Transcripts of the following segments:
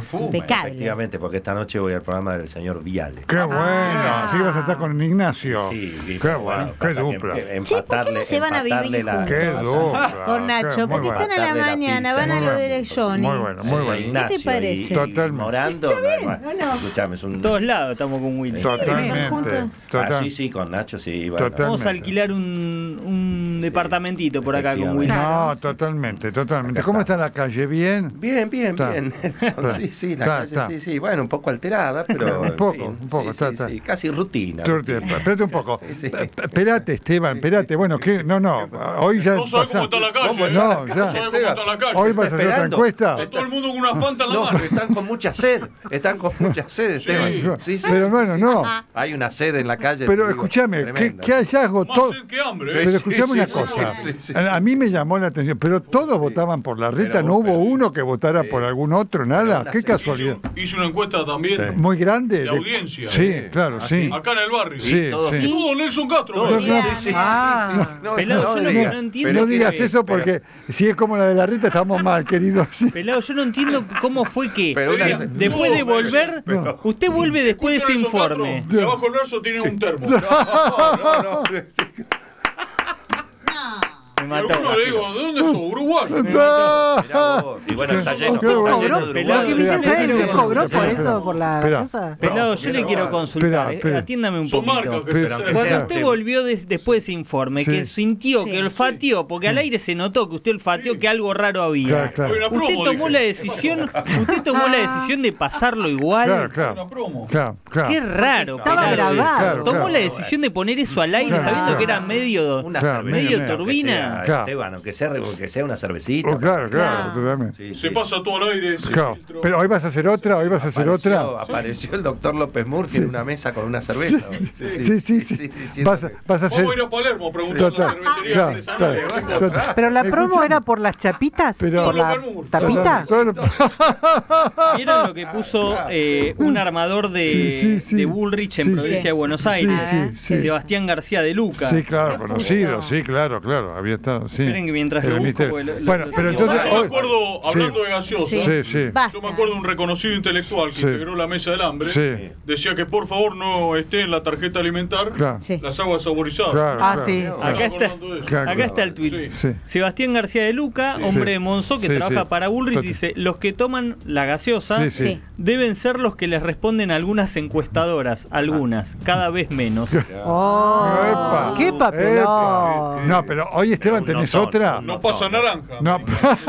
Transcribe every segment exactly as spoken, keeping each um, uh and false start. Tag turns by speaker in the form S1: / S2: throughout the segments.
S1: Impecable.
S2: Efectivamente, porque esta noche voy al programa del señor Viale.
S3: ¡Qué bueno!
S1: Ah.
S3: Así que vas a estar con Ignacio.
S2: Sí, y
S3: ¡Qué
S2: bueno,
S3: bueno! ¡Qué
S2: pasa que
S3: dupla!
S2: em-
S1: Che, ¿por qué no se van a vivir
S2: empatarle la-
S1: juntos?
S3: ¡Qué dupla!
S1: Con Nacho,
S3: Qué- muy
S1: porque
S3: bueno.
S1: están a la
S2: Darle la
S1: mañana,
S2: pizza.
S1: van a
S3: Muy
S1: lo
S3: bueno.
S1: del Johnny.
S3: Muy bueno, muy bueno.
S2: Ignacio,
S1: ¿Qué te parece?
S2: y-
S3: Totalmente.
S2: y Morando.
S1: ¿o no?
S2: Escuchame, es un...
S4: En todos lados estamos con Willy.
S3: Totalmente.
S1: juntos?
S3: Total-
S2: Ah, sí, sí, con Nacho, sí. Bueno.
S3: Total-
S4: Vamos a alquilar un, un departamentito por acá con Willy.
S1: Claro.
S3: No, totalmente, totalmente.
S2: Acá
S3: ¿Cómo
S2: está.
S3: está la calle? ¿Bien?
S2: Bien, bien,
S3: Está.
S2: bien.
S3: Está.
S2: Sí, sí, la
S3: Está,
S2: calle,
S3: está.
S2: sí, sí. Bueno, un poco alterada, pero...
S3: Un
S2: en
S3: poco,
S2: fin,
S3: un poco,
S2: sí,
S3: está,
S2: sí,
S3: está.
S2: sí, casi rutina.
S3: Tú- Espérate un poco.
S2: Sí, sí.
S3: P- Espérate, Esteban, espérate. Bueno, ¿qué? No, no. Hoy ya.
S5: No sabe
S3: pasa-
S5: cómo está la calle.
S2: ¿Cómo
S5: ¿eh?
S3: No,
S5: No
S3: ya.
S5: sabe cómo está la calle.
S3: Hoy vas a hacer otra
S2: esperando.
S3: encuesta.
S5: Está todo el mundo con una Fanta en la
S2: No,
S5: mano.
S2: pero están con mucha sed. Están con mucha sed, Esteban. Sí, sí.
S3: Pero bueno, no.
S2: Hay una sed en la calle.
S3: Pero
S2: te digo,
S3: escúchame, ¿qué,
S2: tremenda.
S3: qué hallazgo
S5: Más
S3: todo.
S5: sed que hambre.
S2: Sí,
S5: ¿eh?
S3: Pero escuchame
S2: sí,
S3: una
S2: sí,
S3: cosa.
S2: sí, sí.
S3: A mí me llamó la atención, pero todos votaban por la reta,
S2: Pero
S3: no
S2: vos,
S3: hubo
S2: pero-
S3: uno que votara
S2: Sí.
S3: por algún otro, nada.
S2: una
S3: Qué
S2: serie.
S3: casualidad.
S5: Hizo, hizo una encuesta también.
S2: Sí.
S3: Muy grande.
S5: De audiencia.
S3: Sí, claro,
S2: Ah,
S3: sí.
S2: sí.
S5: Acá en el barrio.
S3: Sí,
S2: todos-
S3: sí.
S5: Todo Nelson Castro.
S2: Todo-
S5: ¿verdad?
S2: sí, sí, sí,
S1: Ah.
S2: sí. No,
S4: Pelado, yo lo que
S2: digas.
S4: no entiendo-
S2: Pero
S3: No digas
S2: tiene-
S3: eso
S2: pero-
S3: porque si es como la de la reta estamos mal, querido. Sí.
S4: Pelado, yo no entiendo cómo fue que
S2: Pero una-
S4: eh, después de
S5: No,
S4: volver,
S2: pero-
S4: usted vuelve después de ese
S5: Nelson Castro,
S4: informe.
S5: Y abajo del brazo tiene un termo.
S2: No, no, sí.
S4: Me
S5: Y
S4: mató.
S5: alguno le digo, ¿de dónde sos? Uruguayo.
S2: Mirá vos. Y bueno, está lleno,
S3: Qué
S2: está
S3: bueno.
S2: lleno de
S4: Pelado,
S2: uruguayos.
S4: ¿qué
S6: Vicente
S4: Espera,
S6: Aéreo
S4: espera,
S6: cobró por
S3: espera,
S6: eso,
S3: espera.
S6: por la
S3: Espera.
S6: cosa.
S4: Pelado, yo le quiero consultar.
S3: Espera,
S4: eh,
S3: espera.
S4: Atiéndame un
S5: Son
S4: poquito.
S5: marcas que
S3: Pero-
S5: se
S2: Pero-
S5: hacen.
S4: Cuando
S2: sea,
S4: usted
S2: sí.
S4: volvió des- después de ese informe,
S3: Sí.
S4: que sintió,
S1: Sí.
S4: que olfateó, porque al aire se notó que usted olfateó que algo raro había.
S3: Claro, claro.
S5: Hay una
S4: Usted
S5: promo,
S4: tomó
S5: dije.
S4: la decisión, usted tomó la decisión de pasarlo igual.
S3: Claro,
S5: Una
S3: claro.
S5: promo.
S3: Claro, claro.
S4: Qué raro.
S6: Estaba
S4: Pelado.
S6: grabado.
S3: Claro,
S4: Tomó
S3: claro.
S4: la decisión de poner eso al aire
S3: Claro,
S4: sabiendo
S3: claro.
S4: que era medio.
S2: Una
S3: Claro,
S2: cerveza,
S3: medio,
S4: medio turbina.
S2: que sea,
S3: Claro.
S2: Esteban, aunque sea, aunque sea una cervecita.
S3: Oh, claro, claro,
S1: Claro.
S3: totalmente.
S2: Sí,
S5: Se
S2: sí.
S5: pasa todo al aire. se
S3: Claro.
S5: filtró.
S3: Pero hoy vas a hacer otra, hoy vas a hacer
S2: Apareció-
S3: otra.
S2: Apareció el doctor López Murphy en una mesa con una cerveza.
S3: Sí, sí, sí. Vas, a- vas a hacer.
S5: Vamos a ir a Palermo preguntando
S3: Total,
S5: cervecería
S3: claro,
S5: artesanal.
S3: total, total.
S6: Pero la promo
S3: Escuchame.
S6: era por las chapitas,
S3: Pero-
S6: por la tapita.
S3: Todo lo-
S4: ¿Vieron lo que puso eh, un armador de,
S3: Sí, sí, sí.
S4: de Bullrich en
S3: Sí.
S4: provincia de Buenos
S3: Sí,
S4: Aires?
S3: sí, sí.
S4: Sebastián García de Luca.
S3: Sí, claro, conocido, sí, claro, claro, había estado, sí.
S4: Esperen que mientras
S3: El
S4: lo busco,
S3: ministerio.
S4: porque lo- lo-
S3: Bueno,
S4: lo
S3: pero
S4: tengo.
S3: entonces
S5: Yo me
S3: hoy,
S5: acuerdo, hablando
S3: sí.
S5: de gaseosa,
S1: Sí.
S3: sí, sí,
S1: Basta.
S5: yo me acuerdo de un reconocido intelectual que
S3: Sí.
S5: integró la mesa del hambre.
S3: sí,
S5: Decía que por favor no esté en la tarjeta alimentar
S3: claro,
S1: Sí.
S5: las aguas saborizadas.
S3: claro,
S6: Ah,
S3: claro.
S6: sí.
S5: Me
S4: Acá
S5: estaba
S4: está-
S5: acordando de eso.
S3: Claro.
S4: Acá está el tuit.
S5: Sí.
S3: Sí.
S4: Sebastián García de Luca,
S3: Sí.
S4: hombre
S3: Sí.
S4: de Monzó que
S3: Sí,
S4: trabaja
S3: sí.
S4: para Bullrich,
S3: Total.
S4: dice: los que toman la gaseosa
S3: Sí, sí.
S1: Sí.
S4: deben ser los que les responden a algunas encuestadoras, algunas, cada vez menos.
S6: Oh,
S3: Epa.
S6: ¡Qué papelón!
S3: No, pero hoy Esteban
S2: Un
S3: tenés
S2: notón,
S3: otra.
S2: un
S5: No
S2: notón.
S5: pasa naranja.
S3: No.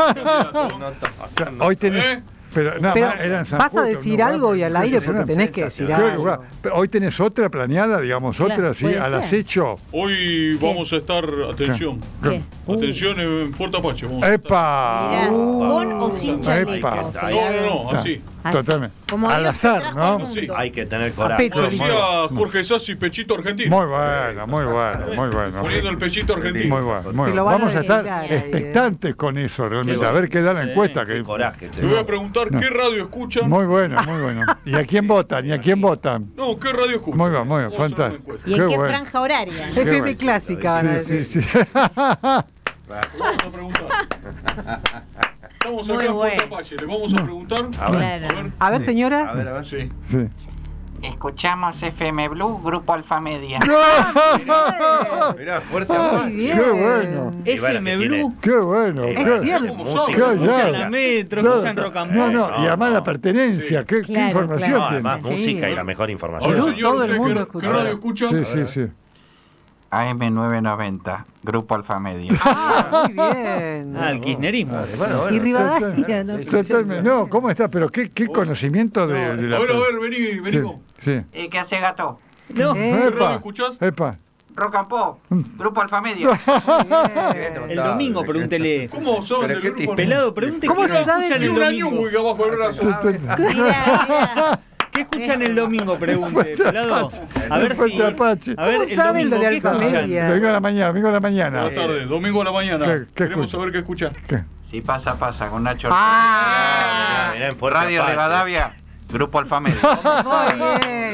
S3: Hoy tenés.
S5: ¿Eh?
S3: Pero nada
S6: Pero
S3: más era en San
S6: vas a
S3: Justo,
S6: decir
S3: un lugar
S6: algo y al aire porque
S3: impresionante.
S6: tenés que decir
S2: Sensacional.
S3: ¿Qué
S6: algo.
S3: lugar? Pero hoy tenés otra planeada, digamos,
S1: Claro,
S3: otra, sí,
S1: puede
S3: al
S1: ser.
S3: acecho.
S5: Hoy vamos a estar, atención,
S1: ¿Qué?
S5: atención en Puerto Apache. Vamos a estar.
S3: ¡Epa!
S1: Mirá, con o sin chaleco.
S3: Epa.
S5: No, no, no, así.
S1: Así.
S3: Totalmente.
S1: Como
S3: Al
S1: Dios te
S3: azar,
S1: trajo
S3: ¿no?
S1: al mundo.
S5: Sí.
S2: Hay que tener
S6: A
S2: coraje.
S6: pecho.
S5: Como decía Jorge Sassi, pechito argentino.
S3: Muy bueno, muy bueno, muy bueno.
S5: Poniendo el pechito argentino.
S3: Muy bueno, muy
S6: Se lo
S3: bueno.
S6: van a
S3: Vamos a estar
S6: dedicar ahí, ¿eh?
S3: expectantes con eso realmente.
S2: Qué
S3: A ver qué da la
S4: Sí.
S3: encuesta.
S2: Qué
S3: Que...
S2: coraje. te
S5: Te voy
S2: digo.
S5: a preguntar
S3: No.
S5: qué radio escuchan.
S3: Muy bueno, muy bueno. ¿Y a quién votan? ¿Y a quién votan?
S5: No, qué radio escuchan.
S3: Muy bien, muy bien,
S5: Vamos a hacer una
S3: fantástico.
S5: encuesta.
S1: ¿Y en
S3: Qué
S1: qué
S3: bueno.
S1: franja horaria?
S6: F M
S3: bueno.
S6: clásica, van a
S3: Sí,
S6: decir.
S3: sí, sí.
S5: Vamos a preguntar. Estamos
S1: Muy
S5: acá en
S1: bueno.
S5: Puerto Apache. Le vamos a preguntar.
S2: A ver,
S1: Claro.
S5: A ver.
S6: A ver,
S2: a
S6: señora.
S2: ver, a ver.
S5: Sí.
S3: Sí.
S7: Escuchamos F M Blue, Grupo Alfa Media.
S2: Mirá, fuerte amor.
S6: Muy bien.
S3: Qué bueno.
S2: Y bueno,
S4: F M
S2: que tiene-
S4: Blue,
S3: Qué bueno.
S2: Eh,
S3: qué-
S6: Es cierto.
S5: Música.
S3: Qué
S4: escuchan
S3: hallado.
S4: la metro,
S3: Claro.
S4: escuchan rock and
S3: No,
S4: roll.
S3: no, y además la pertenencia. ¿Qué, qué
S1: Claro,
S3: información
S1: claro.
S2: No,
S3: tiene?
S2: además,
S6: Sí.
S2: música y la mejor información.
S5: Ahora,
S6: Blue,
S5: señor,
S6: todo el
S5: ¿usted
S6: mundo
S5: qué-
S6: escucha.
S5: ¿qué radio escucha?
S3: Sí, sí, sí.
S7: A M novecientos noventa, Grupo Alfa Media.
S6: Ah, muy bien.
S4: Ah, el kirchnerismo.
S2: Bueno, bueno.
S6: Y Rivadavia, ¿no?
S3: Totalmente. No, ¿cómo está? Pero qué, qué conocimiento de, de la.
S5: A ver, a ver, vení, vení.
S3: Sí,
S5: vos.
S3: sí.
S7: ¿Y qué hace gato?
S4: No,
S6: Eh,
S5: ¿Qué radio
S3: Epa,
S5: escuchás?
S3: epa.
S7: Rock and Pop, Grupo Alfa Media.
S4: el domingo pregúntele.
S5: ¿Cómo son
S2: Pero
S5: del
S2: qué
S5: grupo?
S2: tipo-
S4: Pelado, pregunte
S6: ¿Cómo
S4: qué
S6: se sabe
S4: escuchan
S5: Tiene
S4: el
S5: una
S4: domingo.
S5: Newwick abajo del brazo.
S1: Mirá, mirá.
S4: ¿Qué escuchan el domingo? Pregunte, pelado. A ver si.
S3: Fuerte Apache.
S4: A ver,
S6: ¿Cómo
S4: el
S6: saben lo
S4: domingo,
S6: de
S4: ¿qué
S6: Alfa
S4: escuchan?
S6: Media?
S3: Domingo a la mañana, domingo a la mañana.
S5: Buenas tardes, domingo a la mañana.
S3: ¿Qué- qué
S5: Queremos
S3: escucha?
S5: saber qué escucha.
S3: ¿Qué?
S7: Si pasa, pasa con Nacho.
S6: Ah,
S2: Mirá, en Fuerte
S7: Radio
S2: Apache.
S7: Rivadavia, Grupo Alfa Media.
S6: muy bien.
S5: No,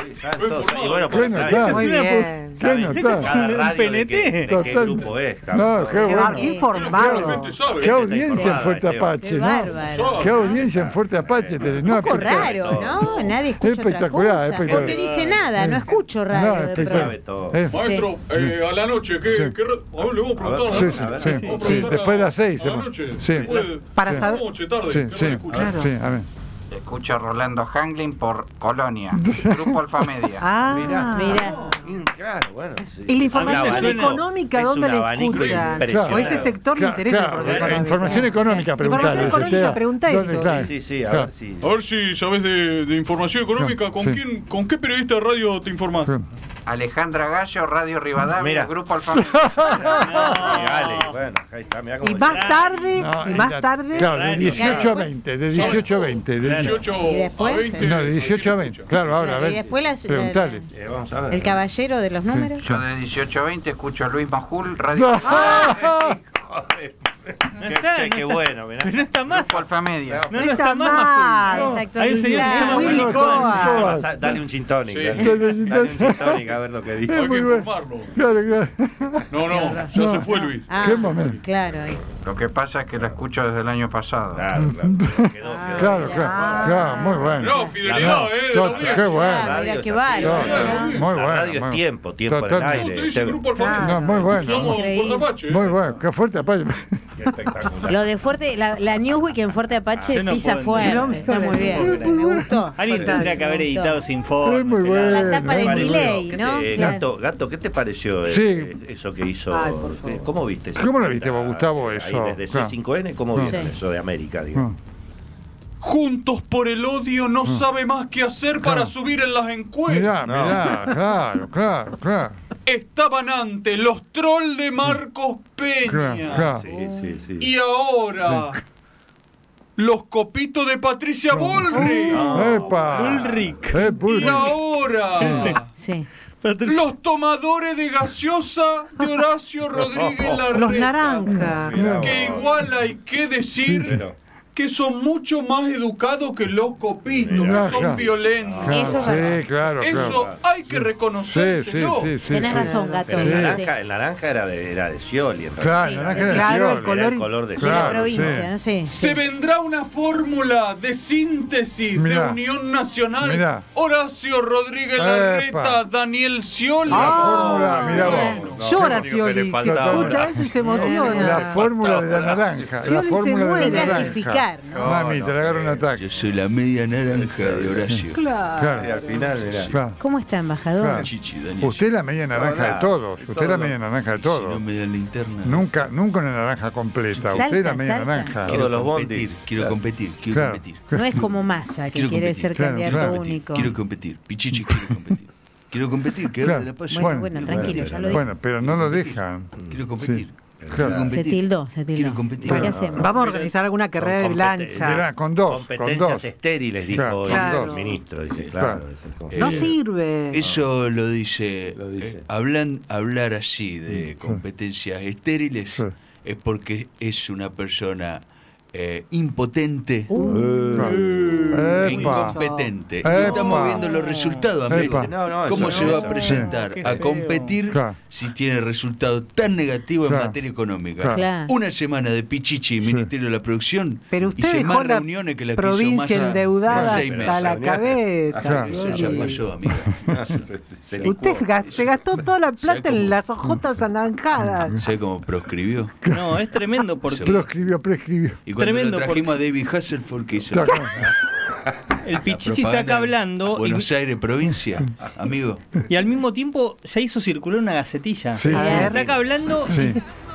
S2: saben todos. Y bueno, porque
S3: Bueno,
S2: saben
S3: está.
S2: que
S6: Muy
S4: una
S6: bien.
S3: ¿Qué
S2: saben
S3: nota?
S2: cada
S4: ¿Un
S2: radio
S4: P N
S2: de qué,
S4: T?
S2: de qué
S3: Total.
S2: grupo es. saben
S3: No,
S2: todos.
S3: qué
S6: Qué
S3: bueno.
S6: va- qué informado.
S5: Realmente sabe.
S3: Qué audiencia en
S2: informada,
S3: Fuerte
S2: Esteban.
S3: Apache,
S1: Qué
S3: ¿no?
S1: bárbaro.
S3: Qué audiencia en Fuerte Apache tenés. No,
S1: Un poco
S3: espectacular.
S1: raro, ¿no? Nadie escucha
S3: Espectacular,
S1: otra cosa.
S3: espectacular.
S1: No te dice nada, no escucho radio.
S3: No,
S1: de
S3: espectacular.
S2: Sabe todo.
S3: Eh,
S5: Maestro, eh, a la noche, ¿qué,
S3: Sí.
S5: qué re- a ver, le vamos a preguntar.
S3: Sí,
S5: ¿no?
S3: sí,
S2: A ver,
S3: sí,
S2: sí,
S5: Vamos a
S3: sí,
S5: preguntar
S3: después de las seis.
S5: a la
S3: hemos-
S5: noche.
S3: Sí,
S5: Puede-
S6: Para
S3: Sí.
S6: saber.
S5: Noche, tarde.
S3: sí,
S5: ¿qué
S3: sí,
S5: van a escuchar?
S6: Claro.
S3: sí, a ver.
S7: Escucho a Rolando Hanglin por Colonia, Grupo Alfa Media.
S6: Ah,
S2: Mirá.
S1: Mira.
S2: Mm, Claro, bueno. sí.
S6: ¿Y la información
S2: Un abanico.
S6: económica
S2: Es
S6: dónde
S2: un
S6: la
S2: abanico
S6: escuchan?
S2: impresionante.
S6: O ese sector le
S3: Claro,
S6: interesa.
S3: claro,
S6: por
S3: eh,
S6: económica.
S3: información económica, preguntale.
S6: Información económica,
S3: Esteban.
S6: pregunta
S3: ¿Dónde
S6: eso.
S3: está?
S2: Sí, sí, a
S3: Claro.
S2: ver si.
S5: A ver si sabes de, de información económica. ¿Con
S3: Sí.
S5: quién, con qué periodista de radio te informás?
S3: Sí.
S7: Alejandra Gallo, Radio Rivadavia,
S2: Mira.
S7: Grupo Alfa Media.
S2: Dale, bueno, ahí está, mirá cómo
S6: Y más
S2: dice.
S6: tarde,
S3: No,
S6: y
S3: en
S6: más
S3: la-
S6: tarde.
S3: Claro, de
S4: Claro.
S3: dieciocho a veinte, de dieciocho a veinte. de-
S5: dieciocho
S1: ¿Y después?
S5: a veinte.
S3: No, de dieciocho a veinte. Claro, ahora, a
S1: Y
S3: ver.
S1: después las-
S3: Preguntale.
S2: Eh, vamos a ver.
S1: El caballero de los números.
S7: Yo de dieciocho a veinte escucho a Luis Majul, Radio
S2: Joder.
S4: No
S2: Qué-
S4: está,
S2: che,
S4: no
S2: qué
S4: está.
S2: bueno, mirá.
S4: Pero no está más.
S7: Grupo Alfa Media.
S4: No, no está más más cool.
S1: Exacto.
S4: Hay un señor que se llama
S1: Muy
S4: Willy
S3: bien.
S4: Cohen.
S3: Cohen.
S2: Pasa- Dale un gin tonic.
S5: Sí.
S2: Dale,
S3: Dale un gin
S2: dale un
S3: tonic.
S2: gin tonic a ver lo que
S5: Hay
S2: dice.
S5: que
S3: Muy bueno.
S5: informarlo.
S3: Claro, claro.
S5: No, no, ya se fue Luis.
S1: Ah,
S3: Qué momento.
S1: claro. ahí.
S7: Lo que pasa es que la escucho desde el año pasado.
S2: Claro, claro. Quedó, quedó.
S3: Claro, claro, claro, muy bueno.
S5: No, fidelidad, eh. de la
S3: Tot-
S5: audiencia.
S3: Qué bueno.
S1: Ah, mira
S2: Radio
S1: qué
S2: es
S1: bárbaro.
S2: así.
S3: Tot- Muy
S2: La
S3: bueno.
S2: radio es
S3: muy-
S2: tiempo, tiempo en el
S3: Totalmente.
S5: ¿Cómo te
S2: aire.
S5: dice
S2: Te-
S5: Grupo Alfa Media?
S3: No, muy bueno.
S5: Estamos en
S1: Increíble.
S5: Puerto Apache.
S3: Muy bueno. Qué fuerte Apache.
S2: Qué espectacular.
S1: Lo de Fuerte, la, la Newsweek en Fuerte Apache
S4: Yo no
S1: pisa
S4: puedo
S1: fuerte.
S4: entender.
S1: Está muy bien. Me gustó.
S4: Alguien tendría que haber
S1: Me gustó.
S4: editado sin fondo.
S3: Es muy bueno.
S1: La tapa de
S3: Muy bueno.
S1: Milei,
S2: ¿Qué
S1: ¿no?
S2: te-
S1: Claro.
S2: Gato, Gato, ¿qué te pareció eh,
S3: Sí.
S2: eh, eso que hizo?
S6: Ay, por favor.
S2: eh, ¿Cómo viste eso?
S3: ¿Cómo lo viste vos, Gustavo,
S2: Ahí
S3: eso?
S2: desde
S3: Claro.
S2: C cinco N, ¿cómo
S3: Sí.
S2: vieron eso de América? Digo?
S3: No.
S5: Juntos por el odio no sabe más qué hacer para subir en las encuestas.
S3: Mirá,
S2: No.
S3: mirá, claro, claro, claro.
S5: Estaban antes los trolls de Marcos Peña.
S3: Claro, claro.
S2: Sí, sí, sí.
S5: Y ahora los copitos de Patricia Bullrich.
S3: ¡Epa!
S4: Ulrich.
S3: Eh,
S5: Y
S3: Bullrich.
S5: ahora
S1: Sí.
S5: los tomadores de gaseosa de Horacio Rodríguez Larreta.
S6: Los naranjas.
S2: Mirá
S5: Que
S2: vos.
S5: igual hay que decir
S2: Pero-
S5: que son mucho más educados que los copitos,
S3: Mirá,
S5: que son
S3: claro.
S5: violentos.
S3: Claro,
S1: Eso es verdad.
S3: sí, claro,
S5: Eso
S3: claro.
S5: hay que
S3: Sí, sí,
S5: reconocérselo.
S3: sí, sí.
S1: Tenés
S3: sí.
S1: razón, Gato.
S2: Pero el
S3: Sí.
S2: naranja, el naranja era de, era de Scioli, en
S3: Claro,
S1: Sí.
S3: naranja era
S6: Claro,
S3: Scioli.
S6: el color-
S2: Era el color de
S1: De
S3: Claro,
S1: la provincia,
S3: sí.
S1: ¿no? Sí.
S5: Se
S1: sí.
S5: vendrá una fórmula de síntesis
S3: Mirá.
S5: de Unión Nacional.
S3: Mirá.
S5: Horacio Rodríguez
S3: Epa.
S5: Larreta, Daniel Scioli.
S3: La
S6: Ah.
S3: fórmula, mirá vos.
S5: Bueno.
S2: No,
S6: Llora
S2: lo único que le
S6: Scioli.
S2: faltaba
S6: Escucha
S2: era-
S6: eso y se emociona.
S3: La fórmula de la naranja. La
S6: Scioli se
S3: fórmula de
S6: muere.
S3: la
S1: Sin
S3: naranja.
S1: gasificar, ¿no?
S3: Mami, te le agarro un ataque.
S8: Yo soy la media naranja de Horacio.
S6: Claro.
S3: Claro,
S2: Y al final, mirá.
S3: claro.
S1: ¿Cómo está, embajador?
S3: Claro.
S8: Chichi, Daniel.
S3: Usted es la media naranja de
S2: Hola.
S3: todos.
S2: De
S3: Usted es
S2: todos
S3: la
S2: los-
S3: media naranja de
S8: Si no
S3: todos.
S8: me dan linterna.
S3: Nunca, nunca una naranja completa. Usted es la
S1: Salta,
S3: media
S1: salta.
S3: naranja.
S8: Quiero
S2: Todos los
S8: competir,
S2: bondis.
S8: quiero
S2: Claro.
S8: competir, quiero
S3: Claro.
S8: competir.
S1: No es como Massa, que
S8: Quiero
S1: quiere
S8: competir.
S1: ser
S3: Claro,
S1: candidato
S3: claro.
S1: único.
S8: Quiero competir. Pichichi, quiero competir. Quiero competir, que
S3: Claro.
S8: ahora la paso.
S1: Bueno,
S3: Bueno,
S1: bueno, tranquilo, ya lo dije.
S3: Bueno, pero no lo dejan.
S8: Quiero competir.
S3: Sí.
S8: Quiero
S3: Claro.
S1: Se
S8: competir.
S1: tildó, se tildó.
S8: Quiero competir.
S1: ¿Qué
S3: Bueno.
S1: hacemos?
S6: Vamos a organizar alguna carrera de
S2: Con compete-
S6: plancha.
S3: Mirá, con dos, con
S2: Competencias
S3: dos.
S2: estériles, dijo
S3: Claro,
S2: el
S6: claro.
S2: ministro. Dice, claro.
S3: Claro.
S2: dice, como-
S6: No
S8: Eh,
S6: sirve.
S8: Eso lo dice.
S2: Lo dice.
S8: eh, hablan, hablar así de competencias estériles
S3: Sí.
S8: es porque es una persona eh, impotente
S3: Claro.
S8: e
S3: Epa.
S8: incompetente.
S3: Epa.
S8: Y estamos viendo los resultados, amigo.
S3: Epa.
S2: No, no,
S8: ¿Cómo
S2: eso
S8: se
S2: no,
S8: va a
S2: eso-
S8: presentar
S4: Qué
S8: a
S4: feo.
S8: competir
S3: Claro.
S8: si tiene resultados tan negativos en
S3: Claro.
S8: materia económica?
S3: Claro.
S1: Claro.
S8: Una semana de Pichichi y Ministerio de la Producción
S6: Pero
S8: y
S6: usted
S8: seis más
S6: dejó la
S8: reuniones que las que hizo
S6: provincia
S8: Massa
S6: endeudada
S8: en seis
S6: hasta
S8: meses.
S6: la
S2: reuniones.
S6: cabeza.
S3: Claro.
S8: Eso ya pasó, amigo.
S2: se- se- se licuó.
S6: Usted gas- se gastó toda la plata
S8: cómo?
S6: en las hojotas anaranjadas.
S8: ¿Sabe cómo proscribió?
S4: No, es tremendo porque
S3: Proscribió, prescribió.
S8: Y cuando
S4: Tremendo,
S8: lo trajimos a David Hasselhoff, ¿qué hizo?
S3: Claro.
S4: el Pichichi está acá hablando y,
S8: Buenos Aires, provincia, amigo.
S4: y al mismo tiempo ya hizo circular una gacetilla.
S3: Sí,
S4: O sea,
S6: sí.
S4: está acá hablando,
S3: Sí.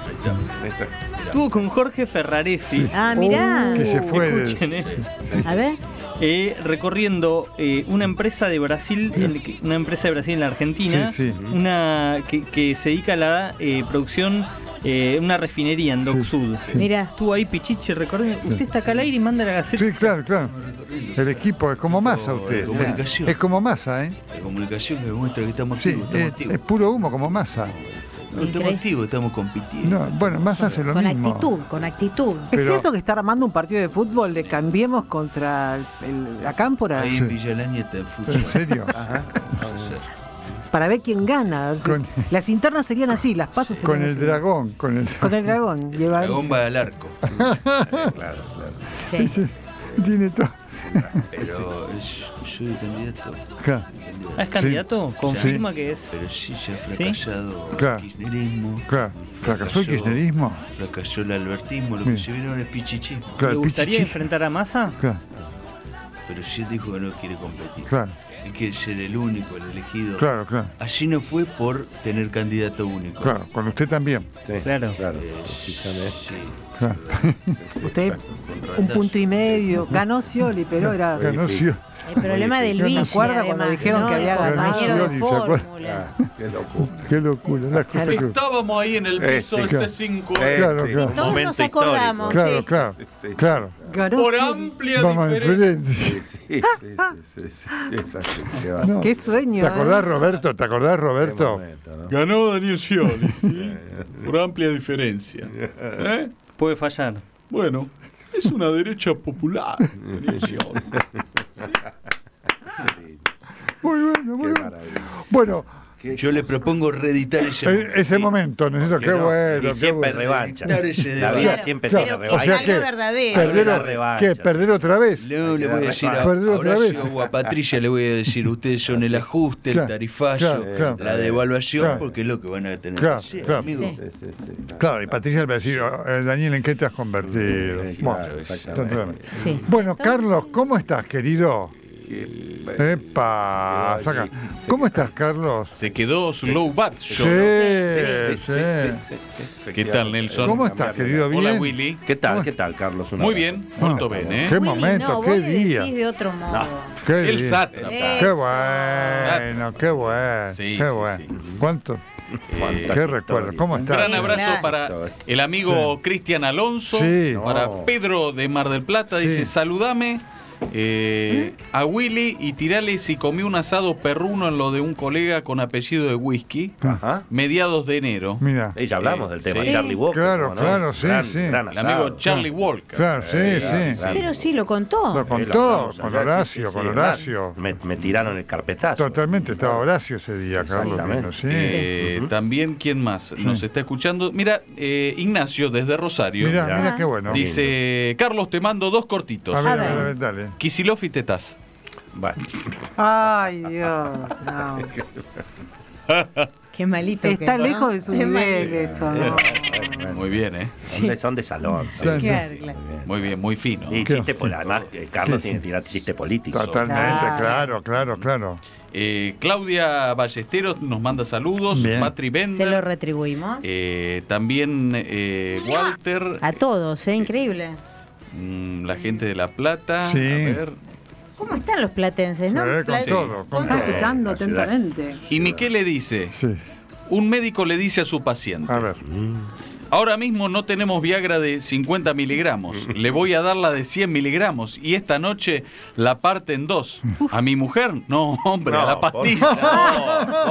S4: estuvo con Jorge Ferraresi.
S1: Ah, mirá.
S3: Que se fue. de-
S4: Escuchen, eh.
S1: A ver.
S4: Eh, recorriendo eh, una empresa de Brasil, en- que- una empresa de Brasil en la Argentina,
S3: Sí, sí.
S4: una que, que se dedica a la eh, producción, eh, una refinería en
S3: Sí,
S4: Dock Sud.
S3: sí.
S1: Mira.
S4: Estuvo ahí Pichichi recorriendo. Usted está acá al aire y manda la gaceta.
S3: Sí, claro, claro. El equipo es como masa usted.
S8: de comunicación.
S3: Es como masa, ¿eh?
S8: La comunicación que demuestra que estamos
S3: Sí,
S8: activos, estamos
S3: es,
S8: activos.
S3: es puro humo como masa.
S8: No, estamos activos, estamos compitiendo.
S3: No, bueno, más hace lo
S1: Con
S3: mismo.
S1: actitud, con actitud.
S6: ¿Es
S3: Pero-
S6: cierto que está armando un partido de fútbol de Cambiemos contra el- el- la Cámpora?
S8: Ahí en Villalaña está el fútbol.
S3: ¿En serio?
S2: Ajá.
S6: Para ver quién gana. O sea,
S3: Con-
S6: Las internas serían así, las pasos serían
S3: Con el
S6: así.
S3: dragón, con el
S6: Con el dragón. Lleva-
S8: Dragón va al arco.
S2: Claro, claro.
S1: Sí.
S3: Sí, tiene todo.
S8: Pero es- soy candidato.
S3: Claro,
S4: Ah, ¿es candidato? Confirma que es.
S8: Pero sí, ya ha
S4: ¿Sí?
S8: fracasado
S3: Claro.
S8: el kirchnerismo.
S3: claro. ¿Fracasó el kirchnerismo?
S8: Fracasó el albertismo, lo que
S3: Bien.
S8: se vieron es pichichi.
S3: Claro,
S4: ¿Le
S3: el
S4: gustaría
S3: pichichi.
S4: enfrentar a Massa?
S3: Claro,
S8: Pero si él dijo que no quiere competir.
S3: claro,
S8: Él quiere ser el único, el elegido.
S3: claro, claro.
S8: Allí no fue por tener candidato único.
S3: Claro, con usted también.
S2: Sí,
S4: Claro.
S2: claro.
S8: Eh,
S2: Precisamente.
S8: sí.
S3: Claro.
S6: Usted un punto y medio. Ganó Scioli, pero era...
S3: Ganó Scioli.
S1: El problema del
S3: Yo me
S1: vice,
S6: acuerdo cuando
S1: además,
S6: dijeron
S1: ¿no?
S6: que había
S1: El
S6: ganado.
S1: compañero de
S3: Scioli, ¿se acuerda?
S1: fórmula.
S2: Ah, qué locura.
S3: Qué locura, las cosas que...
S5: Estábamos ahí en el
S2: Eh,
S5: piso
S2: sí,
S5: del
S3: claro.
S5: C cinco.
S2: Eh,
S3: Claro,
S2: sí,
S3: claro.
S2: un
S1: Todos
S2: momento
S1: nos acordamos.
S3: Claro,
S1: Sí.
S3: claro,
S2: Sí.
S3: claro.
S6: Ganó
S5: Por
S6: Scioli.
S5: amplia
S3: Vamos a
S5: diferencia.
S3: diferencia.
S2: Sí, sí, sí, sí, sí, sí. Es así, qué va a
S3: No.
S2: ser.
S6: Qué sueño.
S3: ¿Te
S6: ¿eh?
S3: acordás, Roberto? ¿Te acordás,
S2: Qué
S3: Roberto?
S2: momento, ¿no?
S5: Ganó Daniel Scioli, ¿sí? Por amplia diferencia. ¿Eh?
S4: Puede fallar.
S5: Bueno, es una derecha popular. Daniel Scioli.
S3: Muy bueno, muy
S2: Qué
S3: bueno.
S2: maravilla.
S3: Bueno,
S2: Qué
S8: Yo le propongo reeditar ese
S3: eh,
S8: momento.
S3: ese momento, necesito,
S2: Que
S3: qué
S2: no,
S3: bueno,
S2: y
S3: qué
S2: siempre
S3: bueno.
S2: revancha.
S8: Reeditar ese
S2: La
S8: debate.
S2: vida
S1: Claro,
S2: siempre
S3: claro.
S2: tiene
S1: Pero
S2: revancha.
S3: O sea
S1: algo
S3: que-
S1: verdadero.
S3: ¿Perder,
S2: La
S3: o-
S2: revancha,
S3: ¿qué?
S2: sí.
S3: ¿Perder otra vez?
S8: Luego le
S2: Hay que
S8: voy a
S2: dar
S8: decir a
S3: Perder otra vez.
S8: Horacio o a Patricia, le voy a decir, ustedes son el ajuste,
S3: Claro,
S8: el tarifazo,
S3: claro, claro.
S8: la devaluación,
S3: Claro.
S8: porque es lo que van a tener
S3: Claro,
S8: que hacer,
S3: claro.
S8: amigo.
S1: Sí.
S2: Sí, sí, sí.
S3: Claro, y Patricia le va a decir, eh, Daniel, ¿en qué te has convertido?
S2: Sí,
S3: Bueno,
S2: claro, exactamente.
S3: naturalmente.
S1: Sí.
S3: Bueno, Carlos, ¿cómo estás, querido?
S2: Qué-
S3: Epa, saca. ¿Cómo estás, Carlos?
S5: Se quedó Slow Bat
S3: Sí,
S5: Show.
S3: sí.
S2: Sí, sí, sí, sí.
S5: ¿Qué tal, Nelson?
S3: ¿Cómo estás, querido? ¿Bien?
S5: Hola, Willy.
S2: ¿Qué tal? ¿Qué tal, Carlos? Un
S5: Muy
S2: abrazo.
S5: bien,
S3: Ah,
S5: molto bene.
S3: Qué
S1: Willy,
S3: momento,
S1: no,
S3: qué
S1: vos le
S3: día.
S1: decís de otro modo.
S3: Qué
S5: El
S3: día.
S5: sátrapa.
S1: Eh.
S3: Qué bueno, qué bueno,
S5: Sí,
S3: qué
S5: sí,
S3: bueno.
S5: sí.
S3: ¿Cuánto?
S2: Cuántas
S3: ¿Qué recuerdo?
S2: historias.
S3: ¿Cómo
S5: Un
S3: estás?
S5: gran abrazo
S1: Claro.
S5: para el amigo Cristian Alonso,
S3: Sí.
S5: para
S2: No.
S5: Pedro de Mar del Plata.
S3: Sí.
S5: Dice, saludame eh, a Willy y tirale si comió un asado perruno en lo de un colega con apellido de whisky,
S2: Ajá.
S5: mediados de enero.
S3: Mira,
S2: Eh, ya hablamos del tema.
S1: Sí.
S2: Charlie Walker.
S3: Claro,
S2: ¿cómo no?
S3: claro, sí,
S2: Gran-
S3: sí.
S2: gran
S5: El
S2: asado.
S5: amigo Charlie Walker.
S3: claro, sí,
S2: Eh,
S3: sí.
S2: claro.
S1: Pero sí, lo contó.
S3: Lo
S2: Eh,
S3: contó
S2: hablamos
S3: con
S2: allá,
S3: Horacio,
S2: sí, sí,
S3: con
S2: sí,
S3: Horacio.
S2: Me, me tiraron el carpetazo.
S3: Totalmente, estaba Horacio ese día, Carlos.
S2: Exactamente.
S3: Vino, sí.
S5: Eh,
S2: Ujú.
S5: También, ¿quién más nos está escuchando? Mira, eh, Ignacio desde Rosario.
S3: Mira,
S2: Mirá.
S3: mira qué bueno.
S5: Dice, Carlos, te mando dos cortitos.
S3: A ver,
S1: A
S3: a ver,
S1: ver.
S3: a ver, dale.
S5: Kicillof y Tetaz.
S2: Bueno,
S6: Ay, Dios. No.
S1: Qué malito que
S6: Está
S1: es,
S6: lejos
S1: ¿no?
S6: de su
S1: Es
S6: nivel
S1: malito.
S6: eso, ¿no?
S5: Muy bien, ¿eh?
S2: son, de, son de salón. sí,
S3: Claro,
S2: sí,
S1: claro,
S2: sí,
S1: claro.
S2: muy bien.
S5: Muy bien, muy fino.
S2: Y
S3: Qué-
S2: chiste, pol- además, eh, Carlos
S3: Sí,
S2: tiene
S3: sí.
S2: que tirar chiste político.
S3: Totalmente,
S1: Claro.
S3: claro, claro, claro.
S5: Eh, Claudia Ballesteros nos manda saludos.
S3: Bien.
S5: Patri
S1: Se lo
S5: Bender.
S1: retribuimos.
S5: Eh, también eh, Walter.
S1: A todos, ¿eh? Increíble.
S5: mm, la gente de La Plata.
S3: Sí.
S5: A ver.
S1: ¿Cómo están los platenses, no?
S3: Eh, con
S1: Pla-
S3: todo, con
S1: son-
S6: Está
S3: todo.
S6: escuchando
S2: la ciudad.
S6: atentamente.
S5: Y Miquel le dice,
S3: Sí,
S5: un médico le dice a su paciente,
S3: a ver.
S5: ahora mismo no tenemos Viagra de cincuenta miligramos, le voy a dar la de cien miligramos y esta noche la parte en dos. ¿A mi mujer? No, hombre, a la
S2: por
S5: pastilla.
S2: favor.